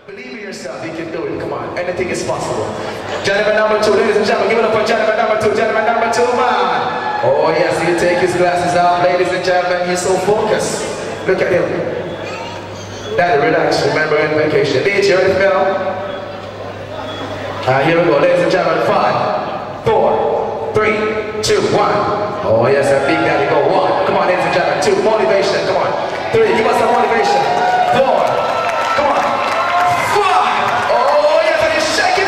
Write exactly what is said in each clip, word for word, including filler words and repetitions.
Believe in yourself, you can do it. Come on, anything is possible. Gentleman number two, ladies and gentlemen, give it up for gentleman number two, gentleman number two, man. Oh yes, he take his glasses off, ladies and gentlemen, he's so focused. Look at him. Daddy, relax, remember in vacation. D J, ready to go? Alright, here we go, ladies and gentlemen, five, four, three, two, one. Oh yes, that big daddy go. One, come on, ladies and gentlemen, two, motivation, come on. Three, give us some motivation. Four, come on. Five, oh yes, and he's shaking.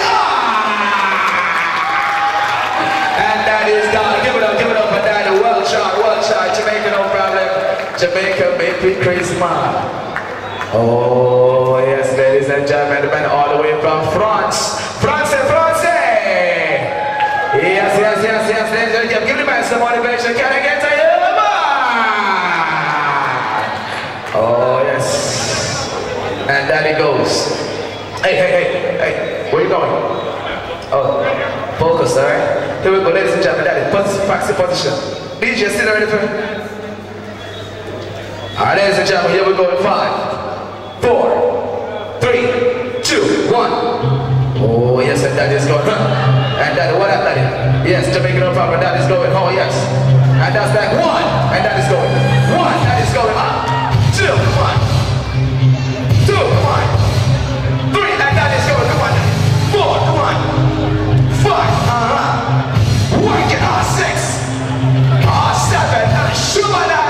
Ah! And that is done. Give it up, give it up for daddy. Well shot, well shot. Jamaica, no problem. Jamaica, make me crazy, man. Oh yes, ladies and gentlemen, the man all the way from France. France, France. Yes, yes, yes, yes, ladies and gentlemen, give the man some motivation. Can I get to you, man? Oh yes. And there he goes. Hey, hey, hey, hey, where you going? Oh, focus, alright? Here we go, ladies and gentlemen, daddy, practice position. D J, still ready for me? Alright, ladies and gentlemen, here we go in five, four, three, two, one. Oh yes, and daddy's going, huh? And daddy, what up, daddy? Yes, Jamaican no problem, daddy's going, oh yes. And that's that one, and daddy's going. One, daddy's going up. Two, come on. Two, come on. Three, and daddy's going, come on. Four, come on. Five, uh-huh. Work it on. Six. Oh, seven, and Shumana.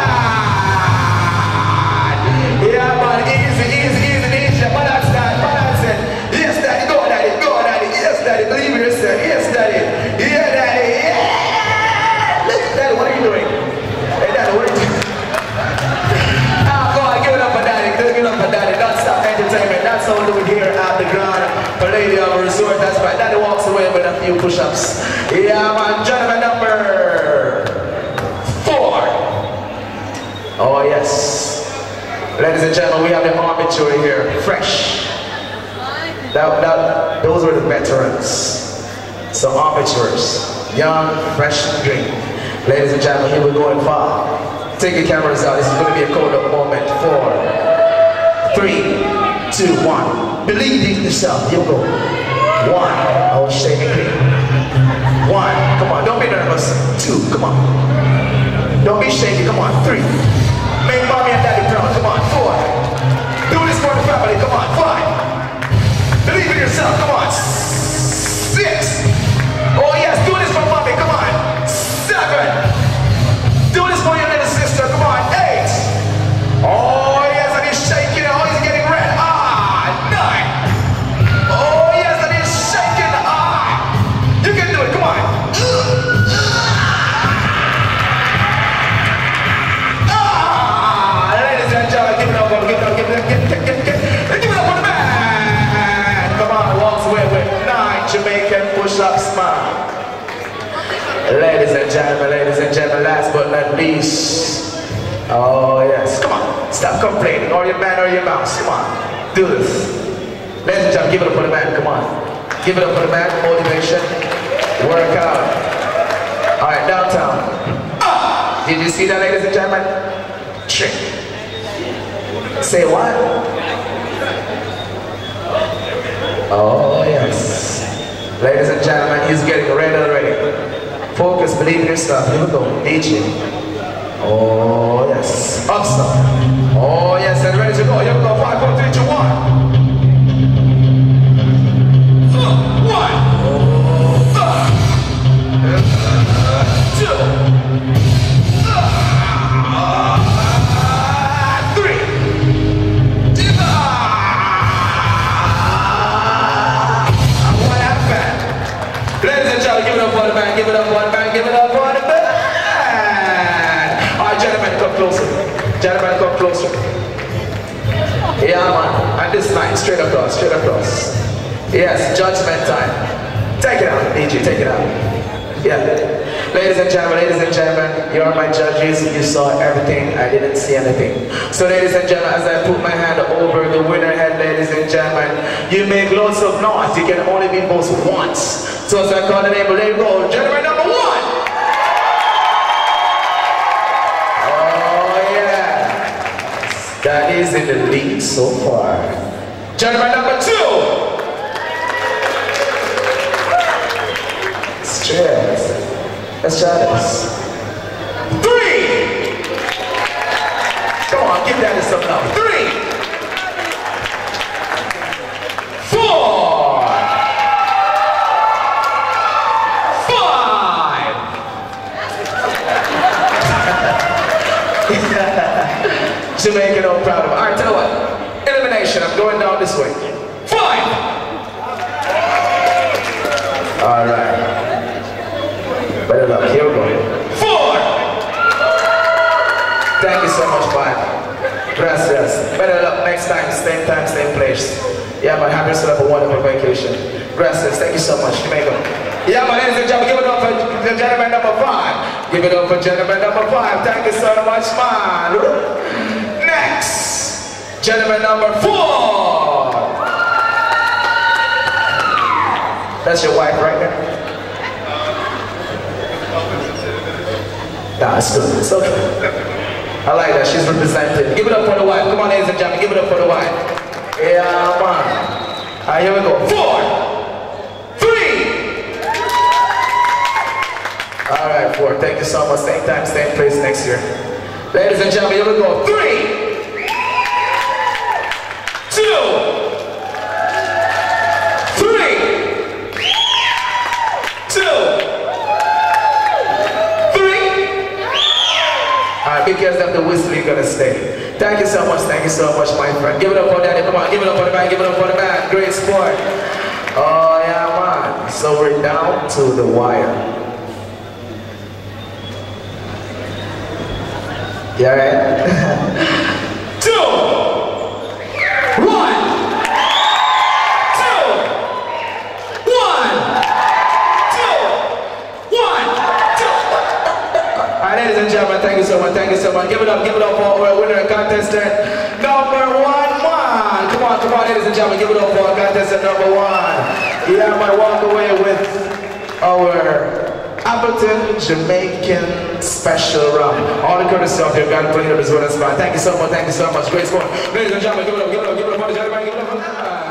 Yeah, man, easy, easy, easy, easy. But that's that, but that's it. Yes, daddy, go, daddy, go, daddy. Yes, daddy, believe in yourself. Yes, daddy. Yeah, daddy, yeah. Look, daddy, what are you doing? Hey, daddy, what are you doing? Ah, go on, give it up for daddy. Give it up for daddy. Don't stop entertainment. That's how we do it here at the Grand Palladium Resort. That's right. Daddy walks away with a few push-ups. Yeah, man. Gentleman number four. Oh, yes. Ladies and gentlemen, we have the armature here. Fresh. That, that, those were the veterans. So amateurs. Young, fresh drink. Ladies and gentlemen, here we go in five. Take your cameras out. This is going to be a cold up moment. Four, three, two, one. Believe in yourself. Here we go. One. Oh, shake it. One. Come on. Don't be nervous. Two. Come on. Don't be shaky. Come on. Three. Make mommy and daddy proud. Come on. Four. Do this for the family. Come on. Five. Believe in yourself. Come on. Six. Oh yes. Do this for mommy. Come on. Seven. Do this for your little sister. Come on. Eight. Oh yes. And he's shaking. Oh, he's getting red. Ah. Nine. Oh yes. And he's shaking. Ah. You can do it. Come on. Ah. Ladies and gentlemen, give it up. Give it up. Give it up. Give it up. Give it up. Give it up for the man. Come on. Walks away with nine Jamaican push-ups, man. Ladies and gentlemen, ladies and gentlemen, last but not least. Oh yes, come on, stop complaining, or your man or your mouse, come on, do this. Ladies and gentlemen, give it up for the man, come on. Give it up for the man, motivation, work out. Alright, downtown. Ah! Did you see that, ladies and gentlemen? Trick. Say what? Oh yes. Ladies and gentlemen, he's getting ready already. Focus, believe in yourself. Here we go. Aging. Oh, yes. Up, stop. Oh, yes. And ready to go. Here we go. Five, four, three, two, one. Uh, one. Uh, two. Uh, three. Uh, what happened? Ladies and gentlemen, give it up for the man. Give it up for the man. Give it up for the man. Alright, gentlemen, come closer. Gentlemen, come closer. Yeah, man. And this line, straight across, straight across. Yes, judgment time. Take it out, D J, take it out. Yeah. Ladies and gentlemen, ladies and gentlemen, you're my judges. You saw everything. I didn't see anything. So, ladies and gentlemen, as I put my hand over the winner head, ladies and gentlemen, you make lots of noise. You can only be both once. So, as I call the name, there you go. Gentleman number one. Oh, yeah. That is in the lead so far. Gentleman number two. Cheers. Let's try this. Three. Come on, give that some love. Three. Four. Five. Jamaican, I'm proud of it. All right, tell you what. Elimination. I'm going down this way. Five. All right. Better luck. Here we go. Four. Thank you so much, man. Gracias. Better luck next time. Same time, same place. Yeah, man. Have yourself a wonderful vacation. Gracias. Thank you so much. Jamaica. Yeah, man. Ladies and gentlemen, give it up for the gentleman number five. Give it up for gentleman number five. Thank you so much, man. Next, gentleman number four. That's your wife right there? Nah, it's good. It's okay. I like that. She's represented. Give it up for the wife. Come on, ladies and gentlemen. Give it up for the wife. Yeah, man. All right, here we go. Four. Three. All right, four. Thank you so much. Same time, same place next year. Ladies and gentlemen, here we go. Three. Two. Because of the whistle, you're gonna stay. Thank you so much, thank you so much, my friend. Give it up for daddy, come on, give it up for the man, give it up for the man. Great sport. Oh yeah, man. So we're down to the wire. You alright? Two. One. Two. One. Two. One. Two. Alright, ladies and gentlemen, thank you so much, thank you so much. Give it up, give it up for our winner and contestant number one, man. Come on, come on, ladies and gentlemen, give it up for our contestant number one. Yeah, I walk away with our Appleton Jamaican Special Rum. All the courtesy of your God, putting up as well as fun. Thank you so much, thank you so much. Great sport. Ladies and gentlemen, give it up, give it up, give it up for the gentleman, give it up for the